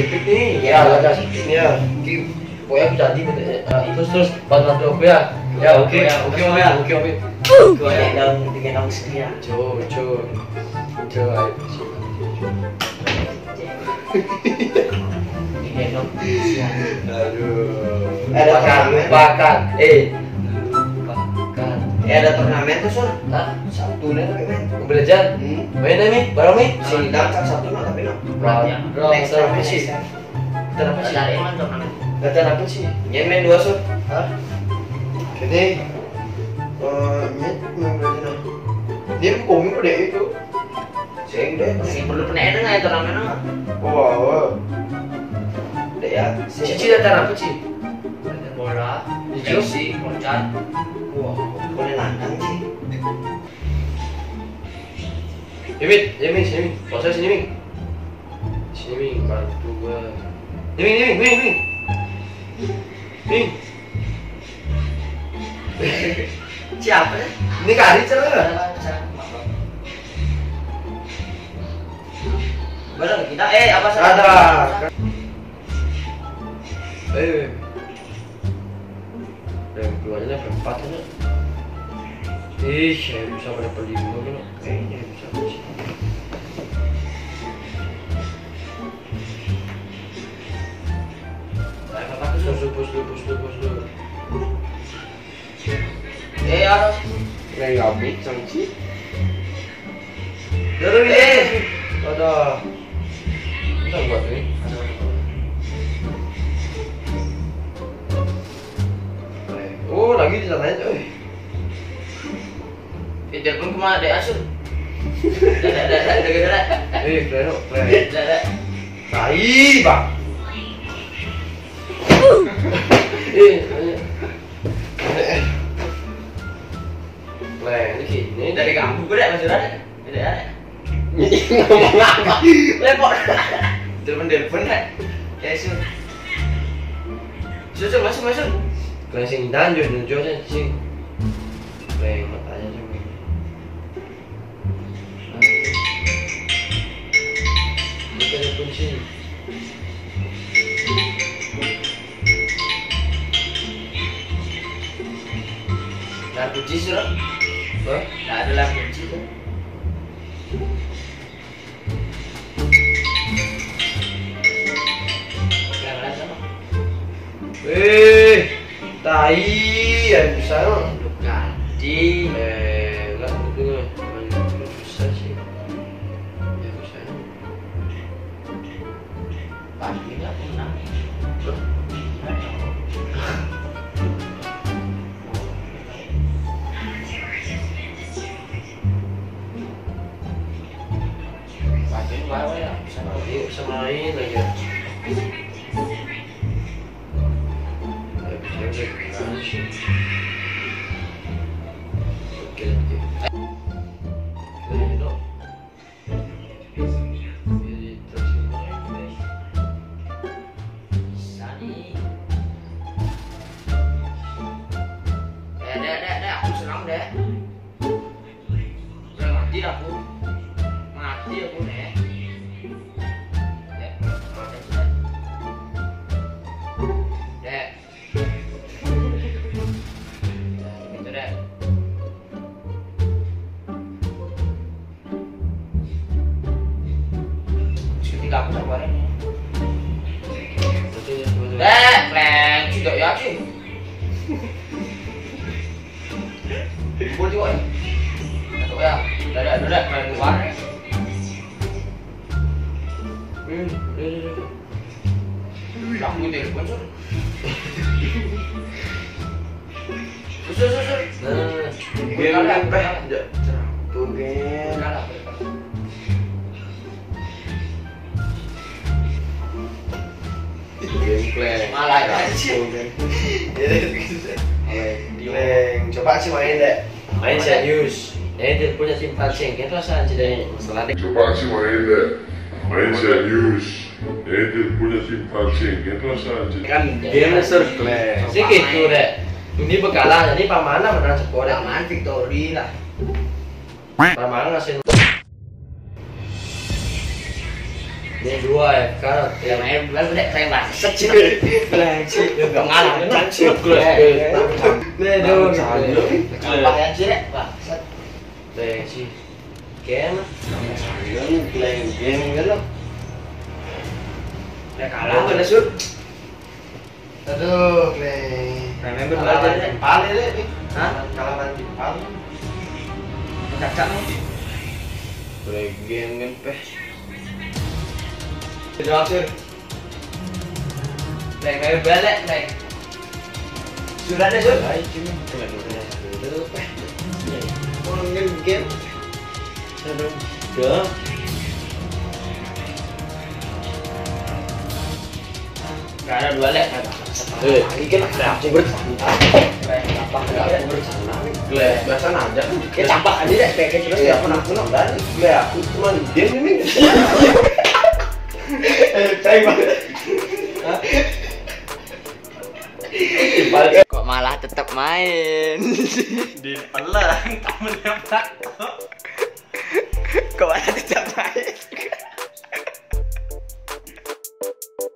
sipit nih. Ya, ada sipit ya. Pokoknya aku jadi terus bantu aku ya. Ya oke om ya. Gue yang bikin aku setia. Jo. Digendong. Aduh. Lupakan. Lupakan. Ada turnamen tuh Sur. Hah? Sabtu nih tapi main. Belajar. Main nih, bareng nih. Si Dangkal Sabtu mah tapi no. Next apa sih? Kenapa sih? Cari emang turnamen. Gatan apa sih? Nyemen 2 Sur. Hah? Ini nyet membeli dia ngomong udah itu Saya udah masih perlu peneden nggak ya turnamen mah? wow Udah ya. Cici datang apa sih? Bola, Hijau? Chelsea, Porcat. Wah, boleh nantang sih. Sini. Proses sini, Ming. Sini, Ming, bantu gua. Ming. Siapa ya? Ini kari cerah. Bareng kita apa salah? Ada. Yang keluarnya berempat aja. Saya bisa pada pelima kan? Kayaknya bisa sih. Pus dulu. Harus. ngabit sangci Ada. Kita buat nih. Oh, lagi di sana aja. Telepon kemana deh Asun? Dah. Pleno. Dah. Tai, Bang. Ini Dari kampung gue deh masih ada. ngomong apa Lepot. Telepon deh. Asun. Susun masuk. Klasing dan jo sih. Pleng matanya cuma. Bukan kunci. Nah kunci suruh. Hah? Nggak ada lah kunci tuh. Tai, ya bisa no. Ganti. Enggak betul. Bisa sih. Ya bisa. Pasti nggak pernah. Pasti bawa ya. Bisa main lagi. Oke. Bisa nih. Aku senang deh. Udah mati aku deh. Dek. Gitu deh. Ketika aku sabarin. Dek, pleng, tidak ya sih. Boleh juga ya. Masuk ya. Udah, main luar. Langsung telepon sur. Sur. tuh gen Gameplay. Malah aja. Leng, coba sih main deh. Main serius. Dia punya simpansing. Kita rasa aja deh masalah deh. Coba sih main deh. Main serius. Dia punya simpansing. Kita saja. Kan game surplus. Sih gitu deh. Ini bekalan. Jadi pamanah menang sekolah. Paman Victory lah. Pamanah ngasih. Ini 2 ya, karot. Ya main bulan udah saya baset sih. Langsung. Enggak ngalah kan sih. Nih dong. Apa yang sih rek? Baset. Nih sih. Game. Playing game kan lo. Udah kalah udah Sur. Aduh, play. Main berdua aja deh. Pal deh. Hah? Kalahan di pal. Cacak nih. Play game kan peh. Jawab Sur. Main balik, main. Sudah deh Sur. Ayo cuma. Dulu peh. Main game. Udah. Gak ada dua lek. Ini kan aku bercanda. Apa Aku bercanda. Gle. Biasa aja kan. Ya campak aja deh kayak terus Ya pernah dan aku cuma game ini. Cai banget. Kok malah tetap main? Di pelang temennya Pak. Kok malah tetap main?